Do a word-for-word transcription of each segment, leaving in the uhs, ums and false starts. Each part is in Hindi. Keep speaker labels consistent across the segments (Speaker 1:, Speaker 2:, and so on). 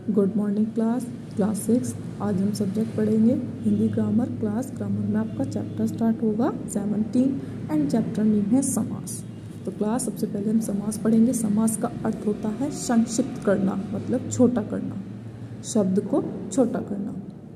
Speaker 1: Good morning class class six. आज हम सब्जेक्ट पढ़ेंगे हिंदी ग्रामर क्लास। ग्रामर में आपका चैप्टर स्टार्ट होगा सेवनटीन एंड चैप्टर नेम है समास। तो क्लास सबसे पहले हम समास पढ़ेंगे। समास का अर्थ होता है संक्षिप्त करना, मतलब छोटा करना, शब्द को छोटा करना।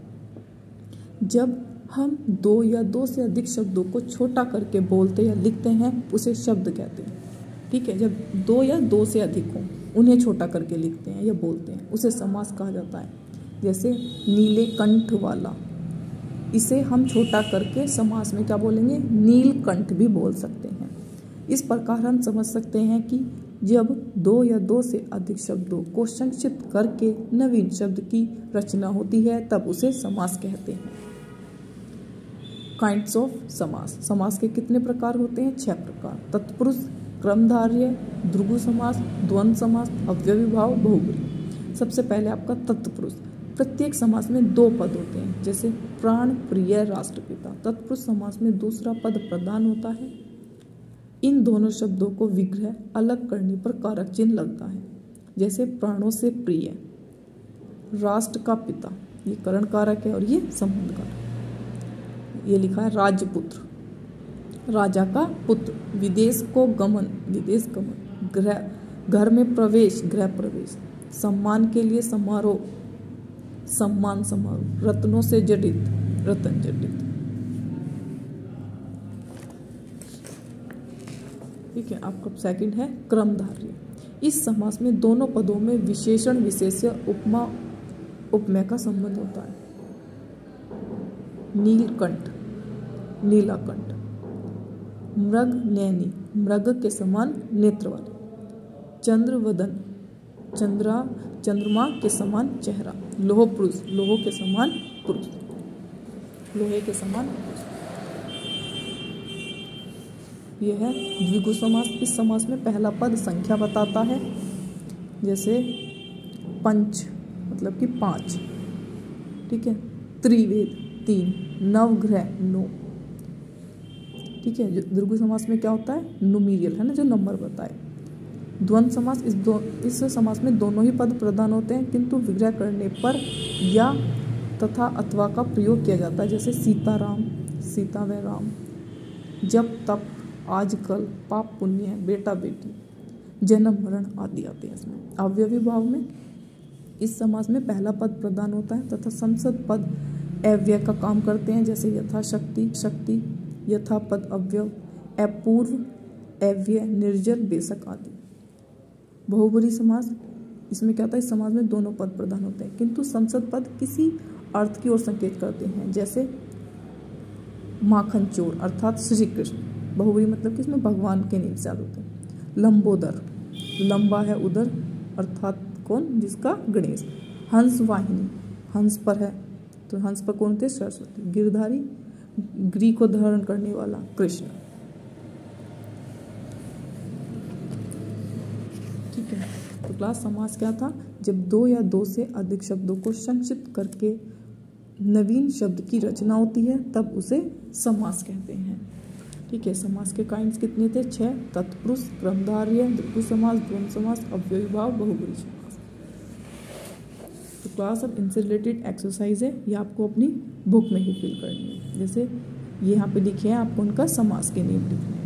Speaker 1: जब हम दो या दो से अधिक शब्दों को छोटा करके बोलते या लिखते हैं उसे शब्द कहते हैं। ठीक है, जब दो या दो से अधिक हों उन्हें छोटा करके लिखते हैं या बोलते हैं उसे समास कहा जाता है। जैसे नीले कंठ वाला, इसे हम छोटा करके समास में क्या बोलेंगे, नीलकंठ भी बोल सकते हैं। इस प्रकार हम समझ सकते हैं कि जब दो या दो से अधिक शब्दों को संक्षिप्त करके नवीन शब्द की रचना होती है तब उसे समास कहते हैं। काइंड्स ऑफ समास। समास के कितने प्रकार होते हैं? छह प्रकार। तत्पुरुष, क्रमधारय, द्विगु समास, द्वंद्व समास, अव्ययीभाव, बहुब्रीहि। सबसे पहले आपका तत्पुरुष। प्रत्येक समास में दो पद होते हैं, जैसे प्राण, प्रिय, राष्ट्रपिता। तत्पुरुष समास में दूसरा पद प्रधान होता है। इन दोनों शब्दों को विग्रह अलग करने पर कारक चिन्ह लगता है, जैसे प्राणों से प्रिय, राष्ट्र का पिता, ये करण कारक है और ये संबंध कारक। ये लिखा है राजपुत्र, राजा का पुत्र। विदेश को गमन, विदेश गमन। गृह, घर में प्रवेश, गृह प्रवेश। सम्मान के लिए समारोह, सम्मान समारोह। रत्नों से जडित, रतन जडित। ठीक है, आपका सेकंड है क्रमधारय। इस समास में दोनों पदों में विशेषण, विशेष्य, उपमा, उपमेय का संबंध होता है। नीलकंठ, नीलाकंठ। मृग नैनी, मृग के समान नेत्र वाले। चंद्रवदन, चंद्रा चंद्रमा के समान चेहरा। लोह पुरुष, लोह के समान पुरुष, लोहे के समान पुरुष। यह है द्विगु समास। इस समास में पहला पद संख्या बताता है, जैसे पंच मतलब कि पांच। ठीक है, त्रिवेद तीन, नवग्रह नौ। ठीक है, द्विगु समास में क्या होता है, न्यूमेरियल है ना, जो नंबर बताए। द्वंद्व समास, इस दो इस समास में दोनों ही पद प्रधान होते हैं, किंतु विग्रह करने पर या तथा अथवा का प्रयोग किया जाता है, जैसे सीताराम, सीता व राम। जब तब, आजकल, पाप पुण्य, बेटा बेटी, जन्म मरण आदि आते हैं इसमें। अव्ययीभाव में इस समास में पहला पद प्रधान होता है तथा संसद पद अव्यय का काम करते हैं, जैसे यथाशक्ति, शक्ति, यथा पद अव्यय, अपूर्व, अव्यय, निर्जल, बेशक आदि। बहुब्रीहि समास, इसमें क्या होता है, इस समास में दोनों पद प्रधान होते हैं, किंतु संसद पद किसी अर्थ की ओर संकेत करते हैं, जैसे माखन चोर अर्थात श्री कृष्ण। बहुब्रीहि मतलब कि इसमें भगवान के निमित्त होते हैं। लंबोदर, लंबा है उदर अर्थात कौन, जिसका गणेश। हंस वाहिनी, हंस पर है तो हंस पर कौन थे, सरस्वती। गिरधारी, गिरि को धारण करने वाला कृष्ण। ठीक है, तो क्लास समास क्या था, जब दो या दो से अधिक शब्दों को संक्षिप्त करके नवीन शब्द की रचना होती है तब उसे समास कहते हैं। ठीक है, समास के काइंड्स कितने थे, छह। तत्पुरुष, क्रमधारय, द्विगु समास, द्वंद्व समास, अव्ययीभाव, बहुब्रीहि समास। तो क्लास अब इनसे रिलेटेड एक्सरसाइज है, ये आपको अपनी बुक में ही फिल करनी है। जैसे ये यहाँ पे लिखे हैं, आपको उनका समास के नेम लिखने हैं।